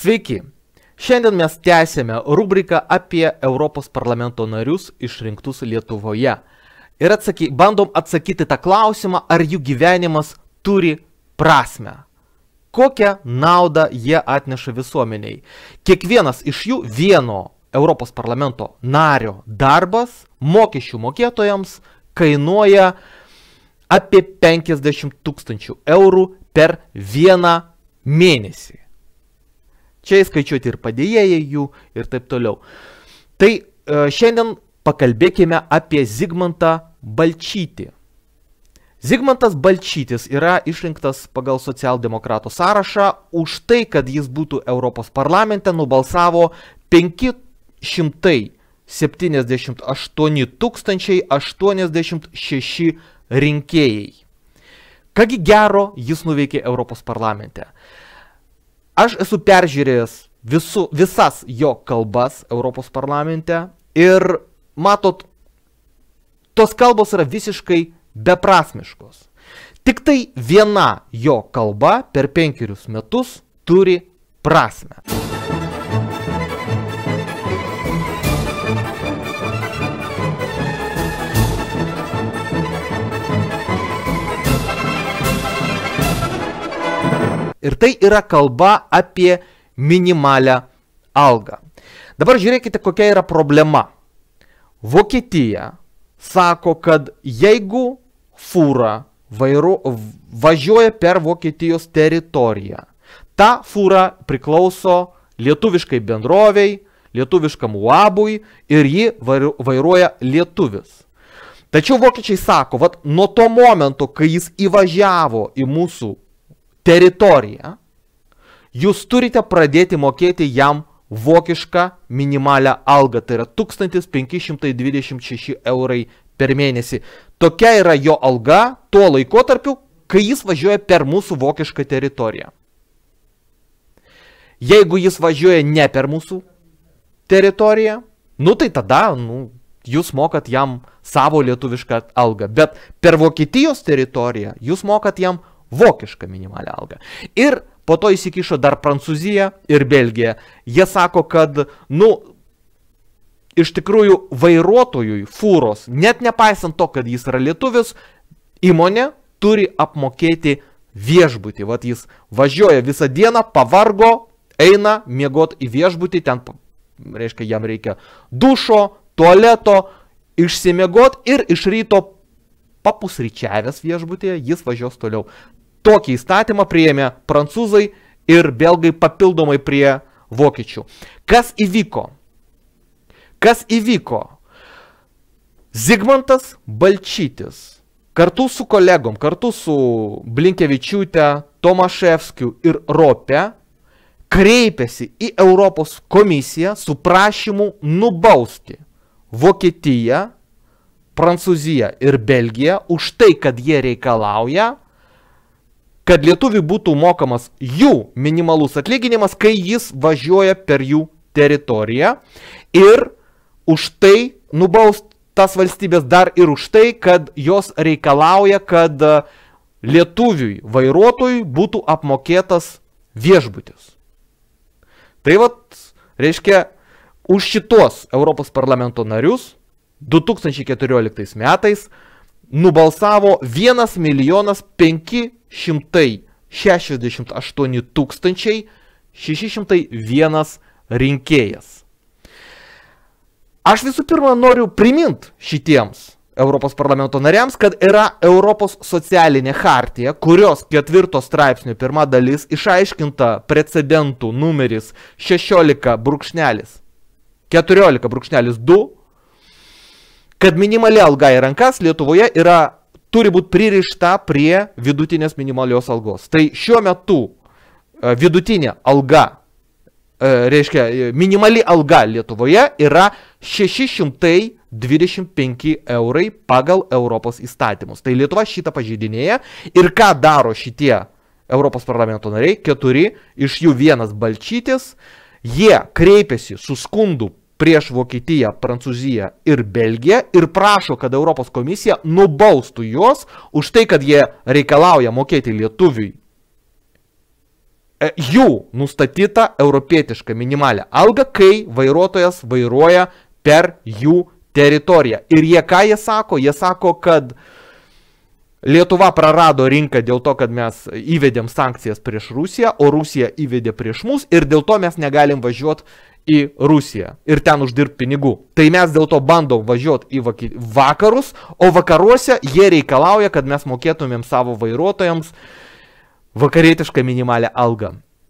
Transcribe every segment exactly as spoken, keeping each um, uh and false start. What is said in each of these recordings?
Sveiki! Šiandien mes tęsėme rubriką apie Europos parlamento narius išrinktus Lietuvoje. Ir atsaky, bandom atsakyti tą klausimą, ar jų gyvenimas turi prasmę. Kokią naudą jie atneša visuomeniai. Kiekvienas iš jų vieno Europos parlamento nario darbas mokesčių mokėtojams kainuoja apie penkiasdešimt tūkstančių eurų per vieną mėnesį. Čia įskaičiuoti ir padėjėjai jų ir taip toliau. Tai e, šiandien pakalbėkime apie Zigmantą Balčytį. Zigmantas Balčytis yra išrinktas pagal socialdemokratų sąrašą. Už tai, kad jis būtų Europos parlamente, nubalsavo penki šimtai septyniasdešimt aštuoni tūkstančiai aštuoniasdešimt šeši rinkėjai. Kągi gero jis nuveikė Europos parlamente? Aš esu peržiūrėjęs visu, visas jo kalbas Europos parlamente ir matot, tos kalbos yra visiškai beprasmiškos. Tik tai viena jo kalba per penkerius metus turi prasmę. Ir tai yra kalba apie minimalią algą. Dabar žiūrėkite, kokia yra problema. Vokietija sako, kad jeigu fūra vairu, važiuoja per Vokietijos teritoriją, ta fūra priklauso lietuviškai bendroviai, lietuviškam uabui ir ji vairuoja lietuvis. Tačiau vokiečiai sako, vat nuo to momento, kai jis įvažiavo į mūsų teritoriją, jūs turite pradėti mokėti jam vokišką minimalią algą, tai yra tūkstantis penki šimtai dvidešimt šeši eurai per mėnesį. Tokia yra jo alga tuo laikotarpiu, kai jis važiuoja per mūsų vokišką teritoriją. Jeigu jis važiuoja ne per mūsų teritoriją, nu tai tada nu, jūs mokat jam savo lietuvišką algą, bet per Vokietijos teritoriją jūs mokat jam vokišką minimalią algą. Ir po to įsikišo dar Prancūzija ir Belgija. Jie sako, kad, nu, iš tikrųjų vairuotojui fūros, net nepaisant to, kad jis yra lietuvis, įmonė turi apmokėti viešbutį. Vat jis važiuoja visą dieną, pavargo, eina miegot į viešbutį, ten, reiškia, jam reikia dušo, tualeto, išsimiegot ir iš ryto papusryčiavęs viešbutėje, jis važiuos toliau. Tokį įstatymą priėmė prancūzai ir belgai papildomai prie vokiečių. Kas įvyko? Kas įvyko? Zigmantas Balčytis kartu su kolegom, kartu su Blinkevičiūte, Tomaševskiu ir Rope kreipėsi į Europos komisiją su prašymu nubausti Vokietiją, Prancūzija ir Belgija už tai, kad jie reikalauja, kad lietuviui būtų mokamas jų minimalus atlyginimas, kai jis važiuoja per jų teritoriją, ir už tai nubaust tas valstybės dar ir už tai, kad jos reikalauja, kad lietuviui vairuotojui būtų apmokėtas viešbutis. Tai vat, reiškia, už šitos Europos parlamento narius du tūkstančiai keturioliktais metais nubalsavo vienas milijonas penki šimtai šešiasdešimt aštuoni tūkstančiai šeši šimtai vienas rinkėjas. Aš visų pirma noriu primint šitiems Europos parlamento nariams, kad yra Europos socialinė chartija, kurios ketvirto straipsnio pirma dalis išaiškinta precedentų numeris šešiolika brūkšnelis keturiolika brūkšnelis du, kad minimali alga į rankas Lietuvoje yra, turi būti pririšta prie vidutinės minimalios algos. Tai šiuo metu vidutinė alga, reiškia, minimali alga Lietuvoje yra šeši šimtai dvidešimt penki eurai pagal Europos įstatymus. Tai Lietuva šitą pažeidinėja ir ką daro šitie Europos parlamento nariai, keturi, iš jų vienas Balčytis, jie kreipiasi su skundu prieš Vokietiją, Prancūziją ir Belgiją ir prašo, kad Europos komisija nubaustų juos už tai, kad jie reikalauja mokėti lietuviui jų nustatytą europietišką minimalią algą, kai vairuotojas vairuoja per jų teritoriją. Ir jie ką jie sako? Jie sako, kad Lietuva prarado rinką dėl to, kad mes įvedėm sankcijas prieš Rusiją, o Rusija įvedė prieš mus ir dėl to mes negalim važiuoti į Rusiją ir ten uždirbti pinigų. Tai mes dėl to bandom važiuoti į vakarus, o vakaruose jie reikalauja, kad mes mokėtumėm savo vairuotojams vakarietišką minimalią algą.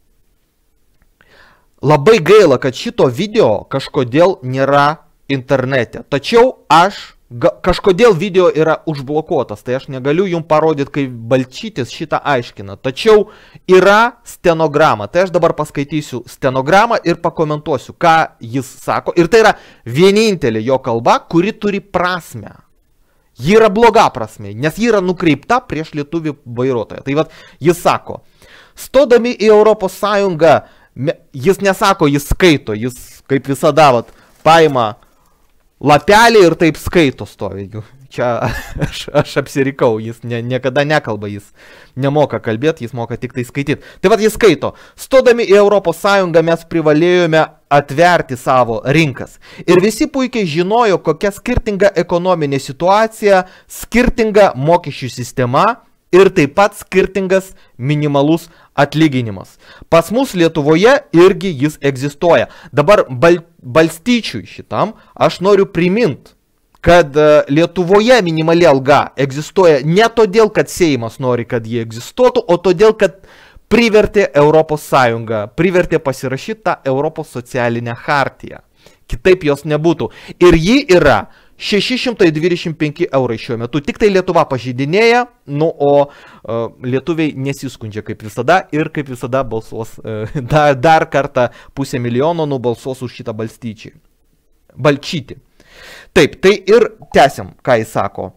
Labai gaila, kad šito video kažkodėl nėra internete. Tačiau aš kažkodėl video yra užblokuotas, tai aš negaliu jums parodyti, kaip Balčytis šitą aiškina. Tačiau yra stenograma, tai aš dabar paskaitysiu stenogramą ir pakomentuosiu, ką jis sako. Ir tai yra vienintelė jo kalba, kuri turi prasmę. Ji yra bloga prasmė, nes ji yra nukreipta prieš lietuvį vairuotoją. Tai vat, jis sako, stodami į Europos Sąjungą, jis nesako, jis skaito, jis kaip visada vat, paima lapelį ir taip skaito stovi. Čia aš, aš apsirikau, jis ne, niekada nekalba, jis nemoka kalbėti, jis moka tik tai skaityti. Tai vad jis skaito, stodami į Europos Sąjungą mes privalėjome atverti savo rinkas. Ir visi puikiai žinojo, kokia skirtinga ekonominė situacija, skirtinga mokesčių sistema ir taip pat skirtingas minimalus atlyginimas. Pas mus Lietuvoje irgi jis egzistuoja. Dabar bal, balstyčiui šitam aš noriu primint, kad Lietuvoje minimali alga egzistuoja ne todėl, kad Seimas nori, kad jie egzistuotų, o todėl, kad privertė Europos Sąjungą, privertė pasirašyti tą Europos socialinę chartiją. Kitaip jos nebūtų. Ir ji yra šeši šimtai dvidešimt penki eurai šiuo metu. Tik tai Lietuva pažeidinėja, nu, o uh, lietuviai nesiskundžia kaip visada ir kaip visada balsuos, uh, dar, dar kartą pusę milijono nubalsuos už šitą balstyčią. Balčytį. Taip, tai ir tęsiam, ką jis sako.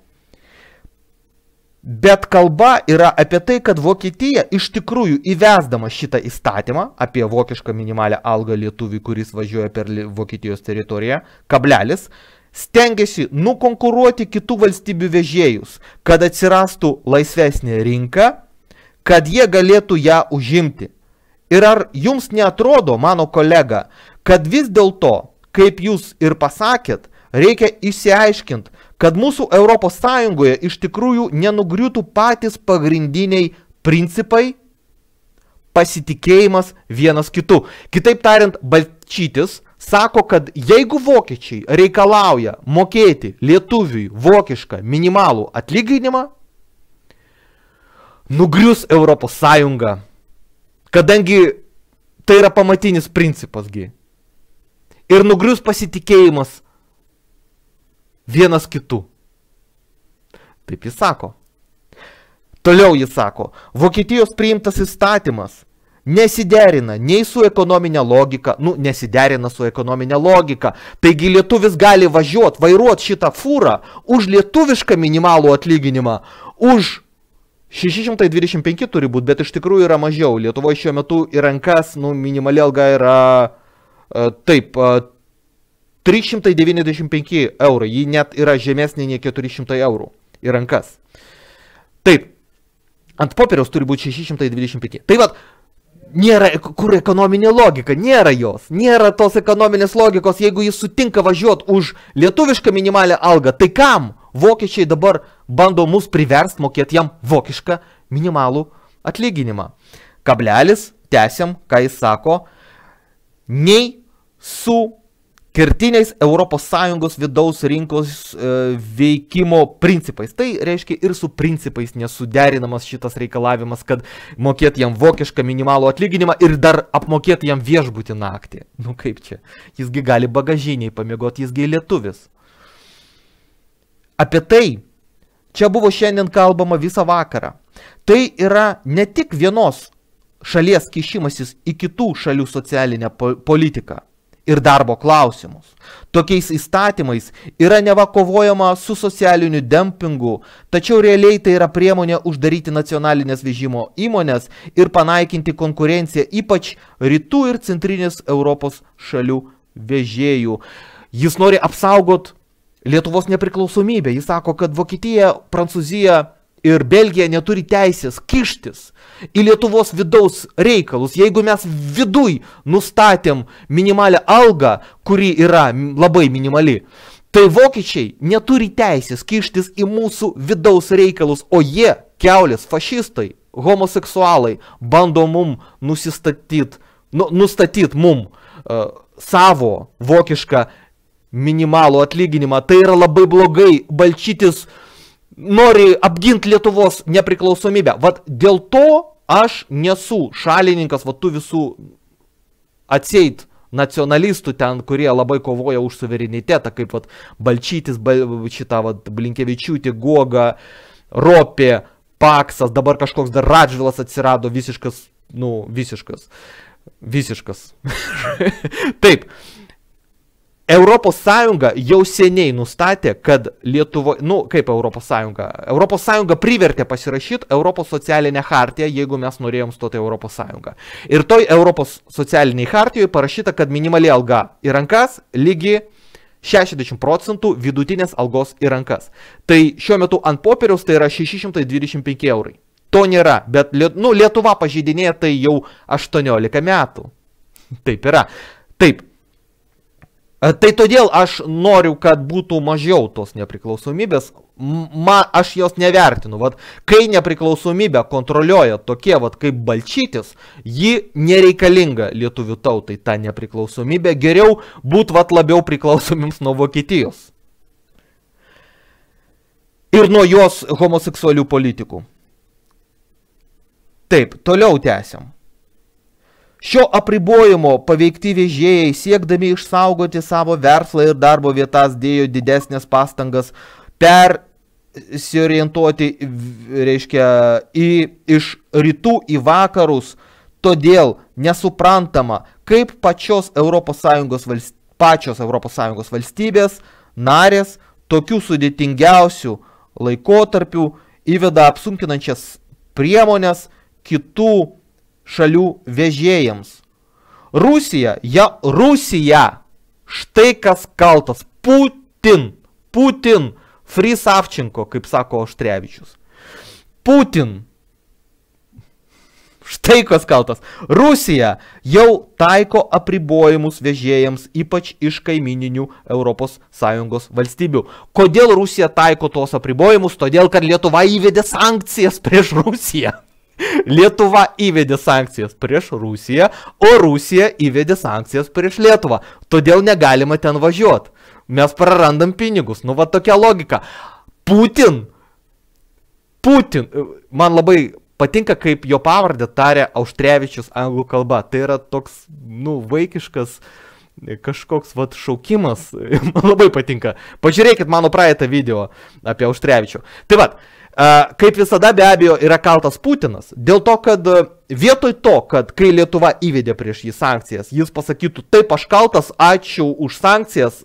Bet kalba yra apie tai, kad Vokietija iš tikrųjų įvesdama šitą įstatymą apie vokišką minimalią algą lietuviui, kuris važiuoja per Vokietijos teritoriją, kablelis, stengiasi nukonkuruoti kitų valstybių vežėjus, kad atsirastų laisvesnė rinka, kad jie galėtų ją užimti. Ir ar jums neatrodo, mano kolega, kad vis dėlto, kaip jūs ir pasakėt, reikia išsiaiškinti, kad mūsų Europos Sąjungoje iš tikrųjų nenugriūtų patys pagrindiniai principai, pasitikėjimas vienas kitu. Kitaip tariant, Balčytis sako, kad jeigu vokiečiai reikalauja mokėti lietuviui vokišką minimalų atlyginimą, nugrius Europos Sąjunga, kadangi tai yra pamatinis principasgi. Ir nugrius pasitikėjimas vienas kitu. Taip jis sako. Toliau jis sako, Vokietijos priimtas įstatymas nesiderina nei su ekonominė logika, nu, nesiderina su ekonominė logika. Taigi lietuvis gali važiuoti, vairuoti šitą fūrą už lietuvišką minimalų atlyginimą, už šeši šimtai dvidešimt penki turi būti, bet iš tikrųjų yra mažiau. Lietuvoje šiuo metu į rankas, nu, minimali alga yra, uh, taip, uh, trys šimtai devyniasdešimt penki eurai, ji net yra žemesnė nei keturi šimtai eurų į rankas. Taip, ant popieriaus turi būti šeši šimtai dvidešimt penki. Tai vat, nėra kur ekonominė logika, nėra jos, nėra tos ekonominės logikos, jeigu jis sutinka važiuoti už lietuvišką minimalią algą, tai kam vokiečiai dabar bando mus priversti mokėti jam vokišką minimalų atlyginimą. Kablelis, tęsiam, ką jis sako, nei su kertiniais Europos Sąjungos vidaus rinkos e, veikimo principais. Tai reiškia ir su principais nesuderinamas šitas reikalavimas, kad mokėti jam vokišką minimalų atlyginimą ir dar apmokėti jam viešbutį naktį. Nu kaip čia? Jisgi gali bagažiniai pamiegoti, jisgi lietuvis. Apie tai čia buvo šiandien kalbama visą vakarą. Tai yra ne tik vienos šalies kišimasis į kitų šalių socialinę po politiką ir darbo klausimus. Tokiais įstatymais yra neva kovojama su socialiniu dempingu, tačiau realiai tai yra priemonė uždaryti nacionalinės vežimo įmonės ir panaikinti konkurenciją ypač rytų ir centrinės Europos šalių vežėjų. Jis nori apsaugot Lietuvos nepriklausomybę. Jis sako, kad Vokietija, Prancūzija ir Belgija neturi teisės kištis į Lietuvos vidaus reikalus. Jeigu mes viduj nustatėm minimalią algą, kuri yra labai minimali, tai vokiečiai neturi teisės kištis į mūsų vidaus reikalus, o jie, kiaulės, fašistai, homoseksualai, bando mum nusistatyt, nu, nustatyt mum uh, savo vokišką minimalų atlyginimą. Tai yra labai blogai. Balčytis nori apginti Lietuvos nepriklausomybę. Vat dėl to aš nesu šalininkas vat tų visų atseit nacionalistų ten, kurie labai kovoja už suverenitetą, kaip vat Balčytis, bal, šitą vat Blinkevičiūtė, Guoga, Ropė, Paksas, dabar kažkoks dar Radžvilas atsirado, visiškas, nu, visiškas, visiškas. Taip. Europos Sąjunga jau seniai nustatė, kad Lietuvo, nu, kaip Europos Sąjunga? Europos Sąjunga privertė pasirašyti Europos socialinę chartiją, jeigu mes norėjom stoti Europos Sąjungą. Ir toj Europos socialiniai chartijoje parašyta, kad minimali alga į rankas lygi šešiasdešimt procentų vidutinės algos į rankas. Tai šiuo metu ant popieriaus tai yra šeši šimtai dvidešimt penki eurai. To nėra, bet nu, Lietuva pažeidinėja tai jau aštuoniolika metų. Taip yra. Taip. Tai todėl aš noriu, kad būtų mažiau tos nepriklausomybės. Ma, aš jos nevertinu. Vat, kai nepriklausomybę kontroliuoja tokie vat, kaip Balčytis, ji nereikalinga lietuvių tautai, ta nepriklausomybė. Geriau būt vat, labiau priklausomims nuo Vokietijos. Ir nuo jos homoseksualių politikų. Taip, toliau tęsiam. Šio apribojimo paveikti vežėjai, siekdami išsaugoti savo verslą ir darbo vietas, dėjo didesnės pastangas persiorientuoti, reiškia, į, iš rytų į vakarus. Todėl nesuprantama, kaip pačios Europos Sąjungos, valst... pačios Europos Sąjungos valstybės narės tokių sudėtingiausių laikotarpių įveda apsunkinančias priemonės kitų šalių vežėjams. Rusija, ja, Rusija, štai kas kaltas, Putin, Putin, Free Savčenko, kaip sako Auštrevičius. Putin, štai kas kaltas. Rusija jau taiko apribojimus vežėjams, ypač iš kaimininių Europos Sąjungos valstybių. Kodėl Rusija taiko tos apribojimus? Todėl, kad Lietuva įvedė sankcijas prieš Rusiją. Lietuva įvedė sankcijas prieš Rusiją, o Rusija įvedė sankcijas prieš Lietuvą. Todėl negalima ten važiuoti. Mes prarandam pinigus. Nu, va tokia logika. Putin. Putin. Man labai patinka, kaip jo pavardę taria Auštrevičius anglų kalba. Tai yra toks, nu, vaikiškas kažkoks, vat, šaukimas. Man labai patinka. Pažiūrėkit mano praeitą video apie Auštrevičių. Tai vat. Kaip visada be abejo yra kaltas Putinas, dėl to, kad vietoj to, kad kai Lietuva įvedė prieš jį sankcijas, jis pasakytų, taip aš kaltas, ačiū už sankcijas,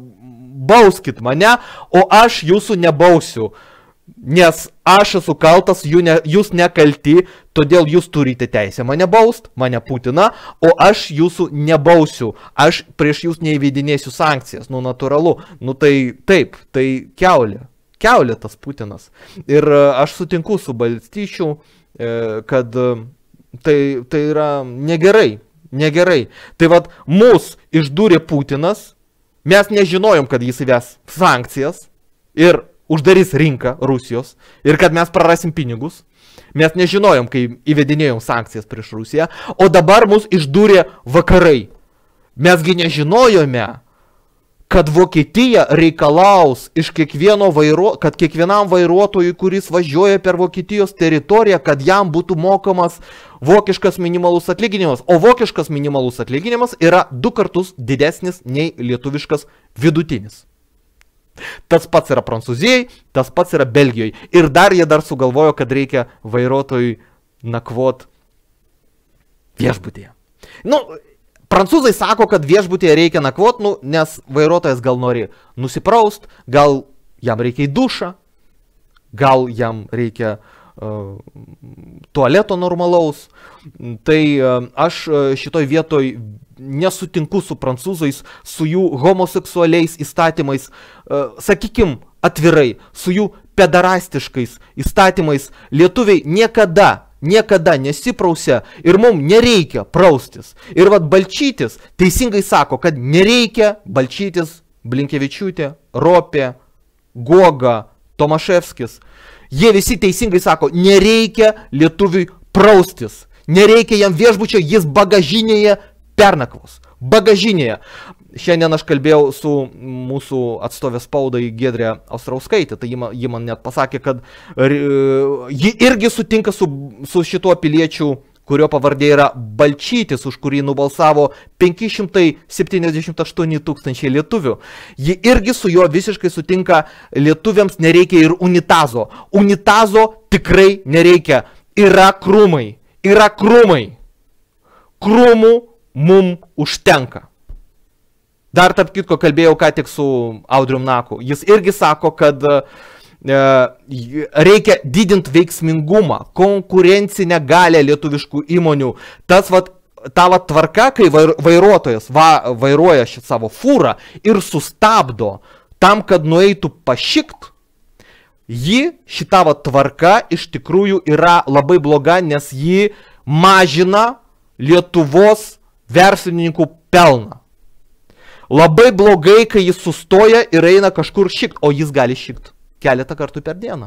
bauskit mane, o aš jūsų nebausiu, nes aš esu kaltas, jūs nekalti, todėl jūs turite teisę mane baust, mane Putiną, o aš jūsų nebausiu, aš prieš jūs neįvedinėsiu sankcijas, nu natūralu, nu tai taip, tai kiaulė. Kiaulė tas Putinas. Ir aš sutinku su Balčyčiu, kad tai, tai yra negerai, negerai. Tai vat, mus išdūrė Putinas, mes nežinojom, kad jis įves sankcijas ir uždarys rinką Rusijos ir kad mes prarasim pinigus. Mes nežinojom, kai įvedinėjom sankcijas prieš Rusiją, o dabar mus išdūrė vakarai. Mesgi nežinojome, kad Vokietija reikalaus iš kiekvieno vairo, kad kiekvienam vairuotojui, kuris važiuoja per Vokietijos teritoriją, kad jam būtų mokamas vokiškas minimalus atlyginimas. O vokiškas minimalus atlyginimas yra du kartus didesnis nei lietuviškas vidutinis. Tas pats yra Prancūzijai, tas pats yra Belgijoje. Ir dar jie dar sugalvojo, kad reikia vairuotojui nakvot viešbutyje. Nu, prancūzai sako, kad viešbutyje reikia nakvot, nu, nes vairuotojas gal nori nusipraust, gal jam reikia į dušą, gal jam reikia uh, tualeto normalaus. Tai uh, aš šitoj vietoj nesutinku su prancūzais, su jų homoseksualiais įstatymais, uh, sakykim atvirai, su jų pedarastiškais įstatymais lietuviai niekada, niekada nesiprausia ir mums nereikia praustis. Ir vat Balčytis teisingai sako, kad nereikia Balčytis, Blinkevičiūtė, Ropė, Guoga, Tomaševskis. Jie visi teisingai sako, nereikia lietuviui praustis. Nereikia jam viešbučio, jis bagažinėje pernakvos. Bagažinėje. Šiandien aš kalbėjau su mūsų atstovės spaudai Giedrė Austrauskaitė, tai ji man, ji man net pasakė, kad ji irgi sutinka su, su šituo piliečiu, kurio pavardė yra Balčytis, už kurį nubalsavo penki šimtai septyniasdešimt aštuoni tūkstančiai lietuvių. Ji irgi su juo visiškai sutinka, lietuviams nereikia ir unitazo. Unitazo tikrai nereikia. Yra krūmai. Yra krūmai. Krūmų mum užtenka. Dar tarp kitko kalbėjau ką tik su Audrium Naku. Jis irgi sako, kad e, reikia didinti veiksmingumą, konkurencinę galę lietuviškų įmonių. Tas vat, ta vat tvarka, kai vairuotojas va, vairuoja šį savo fūrą ir sustabdo tam, kad nueitų pašikt, ji šita vat tvarka iš tikrųjų yra labai bloga, nes ji mažina Lietuvos verslininkų pelną. Labai blogai, kai jis sustoja ir eina kažkur šikt, o jis gali šikt keletą kartų per dieną.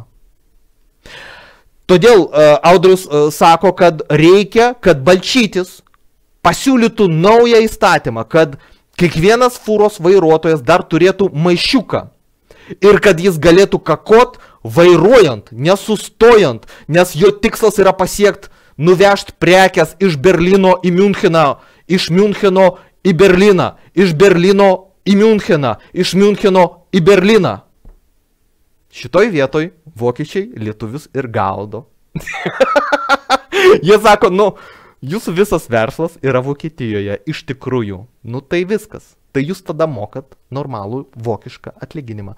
Todėl uh, Audrius uh, sako, kad reikia, kad Balčytis pasiūlytų naują įstatymą, kad kiekvienas fūros vairuotojas dar turėtų maišiuką ir kad jis galėtų kakot vairuojant, nesustojant, nes jo tikslas yra pasiekti, nuvežti prekes iš Berlyno į Müncheną, iš Müncheno į Berliną, iš Berlyno į Müncheną, iš Müncheno į Berliną. Šitoj vietoj vokiečiai lietuvius ir gaudo. Jie sako, nu, jūsų visas verslas yra Vokietijoje, iš tikrųjų. Nu tai viskas. Tai jūs tada mokat normalų vokišką atlyginimą.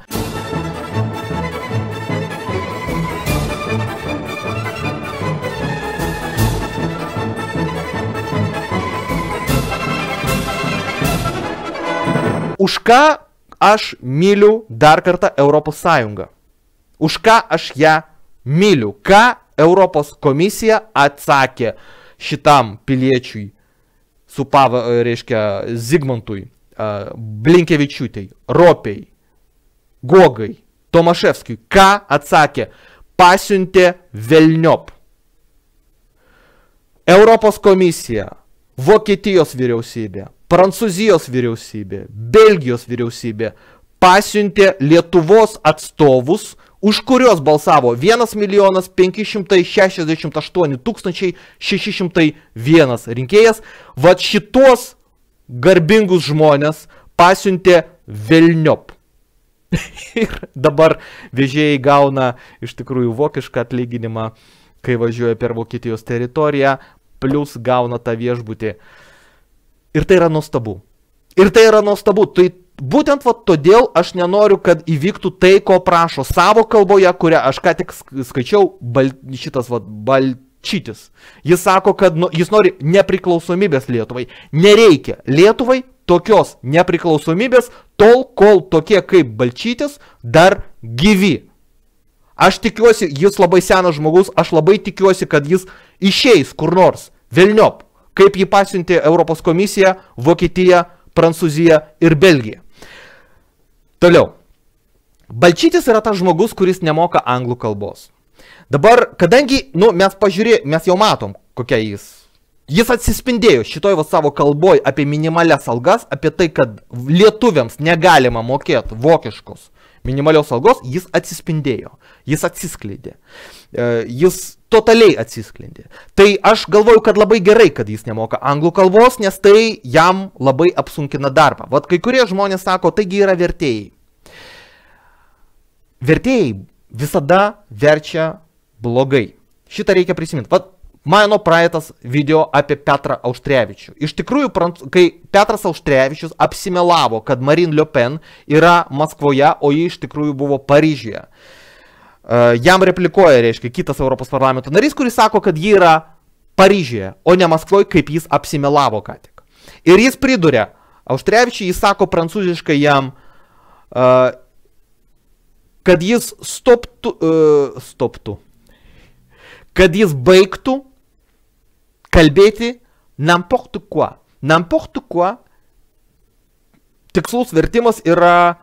Už ką aš myliu dar kartą Europos Sąjungą? Už ką aš ją myliu? Ką Europos komisija atsakė šitam piliečiui, su pava, reiškia, Zigmantui, Blinkevičiūtei, Ropei, Guogai, Tomaševskiui? Ką atsakė? Pasiuntė velniop. Europos komisija, Vokietijos vyriausybė, Prancūzijos vyriausybė, Belgijos vyriausybė pasiuntė Lietuvos atstovus, už kurios balsavo vienas milijonas penki šimtai šešiasdešimt aštuoni tūkstančiai šeši šimtai vienas rinkėjas. Vat šitos garbingus žmonės pasiuntė velniop. Ir dabar vežėjai gauna iš tikrųjų vokišką atlyginimą, kai važiuoja per Vokietijos teritoriją, plus gauna tą viešbutį. Ir tai yra nuostabu. Ir tai yra nuostabu. Tai būtent va, todėl aš nenoriu, kad įvyktų tai, ko prašo savo kalboje, kurią aš ką tik skaičiau, bal, šitas va, Balčytis. Jis sako, kad nu, jis nori nepriklausomybės Lietuvai. Nereikia Lietuvai tokios nepriklausomybės tol, kol tokie kaip Balčytis dar gyvi. Aš tikiuosi, jis labai senas žmogus, aš labai tikiuosi, kad jis išeis kur nors velniop, kaip jį pasiuntė Europos komisija, Vokietija, Prancūzija ir Belgija. Toliau. Balčytis yra tas žmogus, kuris nemoka anglų kalbos. Dabar, kadangi, nu, mes pažiūrė, mes jau matom, kokia jis. Jis atsispindėjo šitoj va savo kalboj apie minimalias algas, apie tai, kad lietuviams negalima mokėti vokiškos minimalios algos, jis atsispindėjo, jis atsiskleidė, jis totaliai atsiskleidė. Tai aš galvoju, kad labai gerai, kad jis nemoka anglų kalbos, nes tai jam labai apsunkina darbą. Vat kai kurie žmonės sako, taigi yra vertėjai. Vertėjai visada verčia blogai. Šitą reikia prisiminti. Vat mano praeitas video apie Petrą Auštrevičių. Iš tikrųjų, kai Petras Auštrevičius apsimelavo, kad Marine Le Pen yra Maskvoje, o ji iš tikrųjų buvo Paryžiuje. Jam replikuoja, reiškia, kitas Europos parlamento narys, kuris sako, kad ji yra Paryžiuje, o ne Maskvoje, kaip jis apsimelavo ką tik. Ir jis priduria, Auštrevičiui, jis sako prancūziškai jam, kad jis stoptų, uh, stoptų, kad jis baigtų kalbėti n'importe quoi. N'importe quoi, tikslus vertimas yra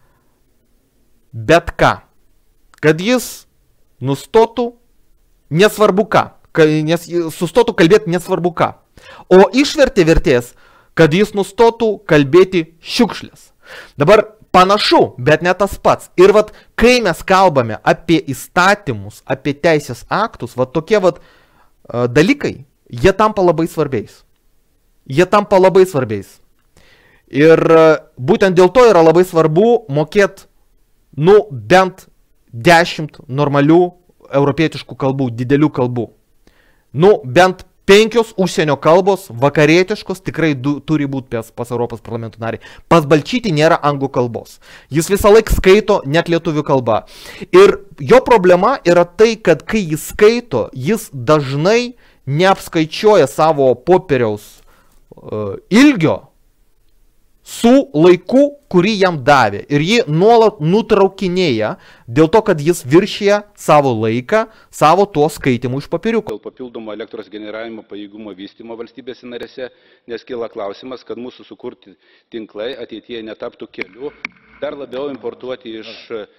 bet ką. Kad jis nustotų nesvarbu ką, nes sustotų kalbėti nesvarbu ką. O išvertė vertės, kad jis nustotų kalbėti šiukšlės. Dabar panašu, bet ne tas pats. Ir vat, kai mes kalbame apie įstatymus, apie teisės aktus, vat tokie vat uh, dalykai, jie tampa labai svarbiais. Jie tampa labai svarbiais. Ir uh, būtent dėl to yra labai svarbu mokėti, nu, bent dešimt normalių europietiškų kalbų, didelių kalbų. Nu, bent penkios užsienio kalbos, vakarietiškos, tikrai du, turi būti pas, pas Europos parlamento narį. Pas Balčytį nėra anglų kalbos. Jis visą laiką skaito net lietuvių kalba. Ir jo problema yra tai, kad kai jis skaito, jis dažnai neapskaičiuoja savo popieriaus uh, ilgio su laiku, kurį jam davė. Ir jį nuolat nutraukinėja dėl to, kad jis viršyje savo laiką, savo tuo skaitimu iš papiriukų. Dėl papildomo elektros generavimo pajėgumo vystymo valstybėse narėse, nes kyla klausimas, kad mūsų sukurti tinklai ateityje netaptų keliu, dar labiau importuoti iš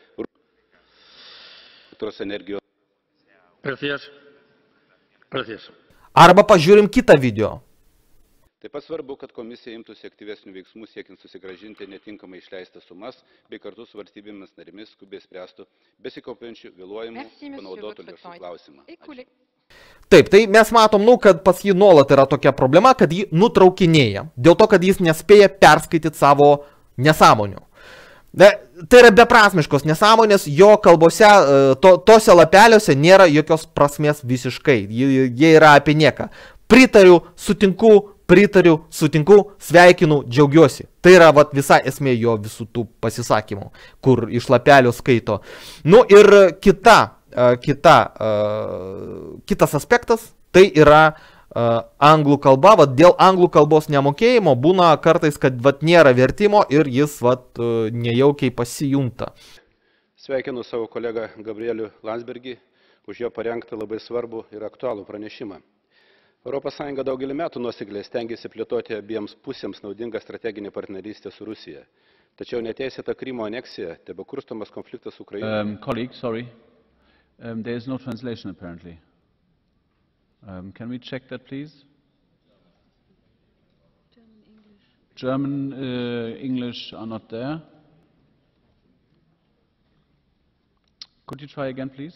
elektros energijos. Gracias. Gracias. Arba pažiūrim kitą video. Taip pat svarbu, kad komisija imtųsi aktyvesnių veiksmų siekiant susigrąžinti netinkamai išleistas sumas, bei kartu su valstybėmis narėmis skubiai spręstų besikaupiančių vėluojimų panaudotų lėšų klausimą. Ačiū. Taip, tai mes matom, nu, kad pas jį nuolat yra tokia problema, kad jį nutraukinėja, dėl to, kad jis nespėja perskaityti savo nesąmonių. Tai yra beprasmiškos nesąmonės, jo kalbose, to, tose lapeliuose nėra jokios prasmės visiškai, jie, jie yra apie nieką. Pritariu, sutinku, pritariu, sutinku, sveikinu, džiaugiuosi. Tai yra vat, visa esmė jo visų tų pasisakymų, kur iš lapelio skaito. Nu ir kita, kita, kitas aspektas, tai yra anglų kalba. Vat, dėl anglų kalbos nemokėjimo būna kartais, kad vat, nėra vertimo ir jis vat, nejaukiai pasijunta. Sveikinu savo kolegą Gabrielių Landsbergį už jo parengtą labai svarbų ir aktualų pranešimą. Europos Sąjunga daugelį metų nuosekliai stengiasi plėtoti abiems pusėms naudingą strateginę partnerystę su Rusija. Tačiau neteisėta Krymo aneksija, tebekurstomas konfliktas Ukrainoje. Um, colleague, sorry. Um, there is no translation apparently. Um, can we check that, please? German, English. German, uh, English are not there. Could you try again, please?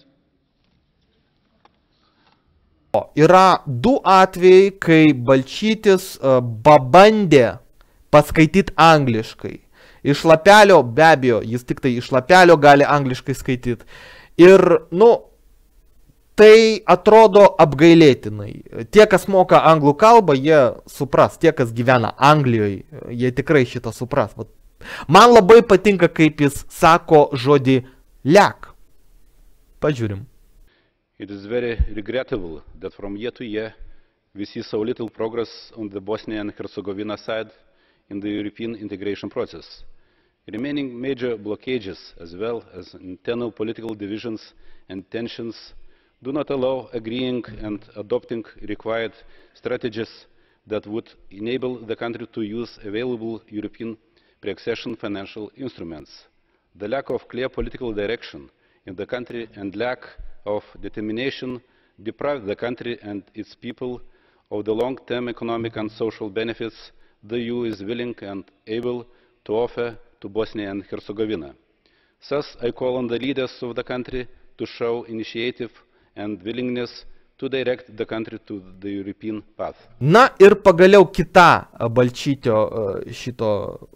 Yra du atvejai, kai Balčytis uh, pabandė paskaityti angliškai. Iš lapelio, be abejo, jis tik tai iš lapelio gali angliškai skaityti. Ir, nu, tai atrodo apgailėtinai. Tie, kas moka anglų kalbą, jie supras. Tie, kas gyvena Anglijoje, jie tikrai šitą supras. Man labai patinka, kaip jis sako žodį lek. Pažiūrim. It is very regrettable that from year to year we see so little progress on the Bosnia and Herzegovina side in the European integration process. Remaining major blockages as well as internal political divisions and tensions do not allow agreeing and adopting required strategies that would enable the country to use available European pre-accession financial instruments. The lack of clear political direction in the country and lack of determination deprive the country and its people of the long-term economic and social benefits the E U is willing and able to offer to Bosnia and Herzegovina. Thus, I call on the leaders of the country to show initiative and willingness to direct the country to the European path. Na ir pagaliau kita Balčytio šito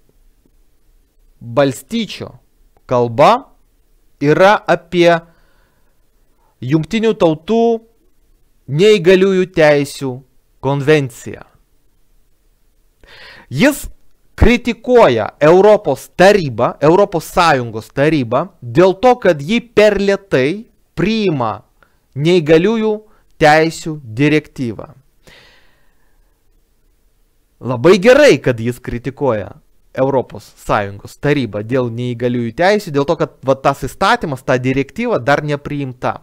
Balstyčio kalba yra apie Jungtinių tautų neįgaliųjų teisių konvenciją. Jis kritikuoja Europos tarybą, Europos Sąjungos tarybą dėl to, kad ji per lėtai priima neįgaliųjų teisių direktyvą. Labai gerai, kad jis kritikuoja. Europos Sąjungos taryba dėl neįgaliųjų teisių, dėl to, kad va, tas įstatymas, ta direktyva dar nepriimta.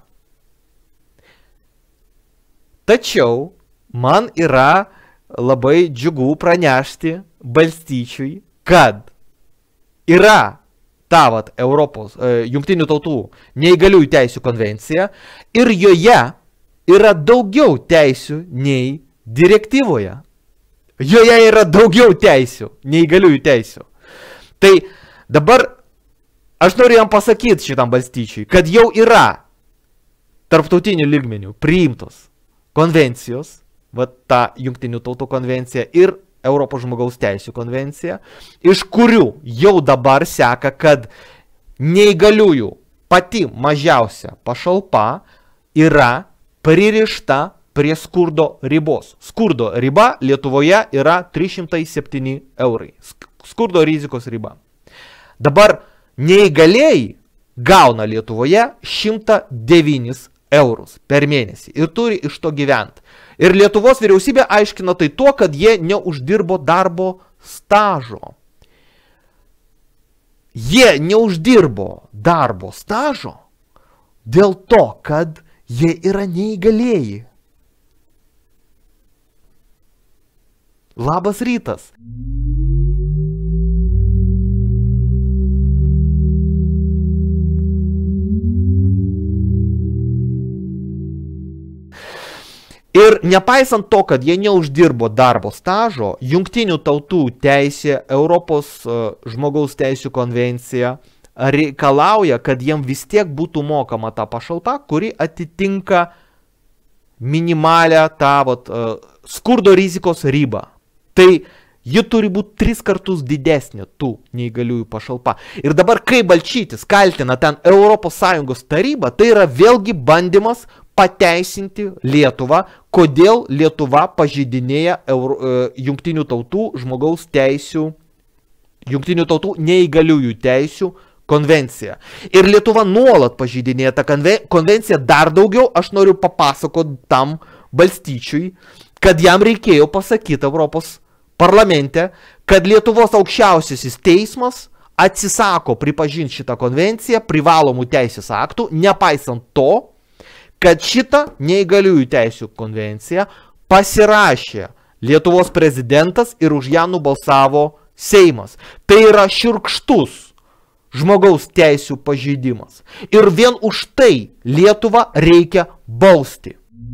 Tačiau man yra labai džiugu pranešti Balstyčiui, kad yra ta vat, Europos e, jungtinių tautų neįgaliųjų teisių konvencija ir joje yra daugiau teisių nei direktyvoje. Joje yra daugiau teisių, neįgaliųjų teisių. Tai dabar aš noriu jam pasakyti šitam Balstyčiui, kad jau yra tarptautinių lygmenių priimtos konvencijos, va ta jungtinių tautų konvencija ir Europos žmogaus teisių konvencija, iš kurių jau dabar seka, kad neįgaliųjų pati mažiausia pašalpa yra pririšta prie skurdo ribos. Skurdo riba Lietuvoje yra trys šimtai septyni eurai. Skurdo rizikos riba. Dabar neįgalėjai gauna Lietuvoje šimtą devynis eurus per mėnesį ir turi iš to gyventi. Ir Lietuvos vyriausybė aiškina tai tuo, kad jie neuždirbo darbo stažo. Jie neuždirbo darbo stažo dėl to, kad jie yra neįgalėjai. Labas rytas. Ir nepaisant to, kad jie neuždirbo darbo stažo, jungtinių tautų teisė, Europos uh, žmogaus teisių konvencija reikalauja, kad jiem vis tiek būtų mokama ta pašalpa, kuri atitinka minimalę tą vat, uh, skurdo rizikos ribą. Tai ji turi būti tris kartus didesnė tų neįgaliųjų pašalpa. Ir dabar, kai Balčytis kaltina ten Europos Sąjungos tarybą, tai yra vėlgi bandymas pateisinti Lietuvą, kodėl Lietuva pažeidinėja Euro, e, jungtinių tautų žmogaus teisių, jungtinių tautų neįgaliųjų teisių konvenciją. Ir Lietuva nuolat pažeidinėja tą konvenciją. Dar daugiau aš noriu papasakoti tam Balstyčiui, kad jam reikėjo pasakyti Europos parlamente, kad Lietuvos aukščiausiasis teismas atsisako pripažinti šitą konvenciją privalomų teisės aktų, nepaisant to, kad šitą neįgaliųjų teisių konvenciją pasirašė Lietuvos prezidentas ir už ją nubalsavo Seimas. Tai yra šiurkštus žmogaus teisių pažeidimas. Ir vien už tai Lietuvą reikia bausti.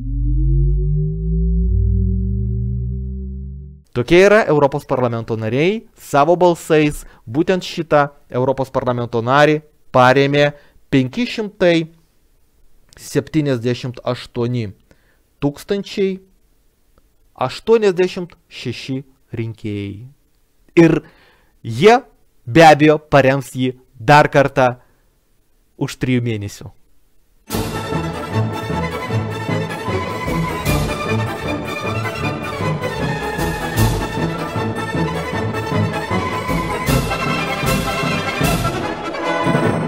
Tokie yra Europos parlamento nariai, savo balsais būtent šitą Europos parlamento narį parėmė penki šimtai septyniasdešimt aštuoni tūkstančiai aštuoniasdešimt šeši rinkėjai. Ir jie be abejo parems jį dar kartą už trijų mėnesių.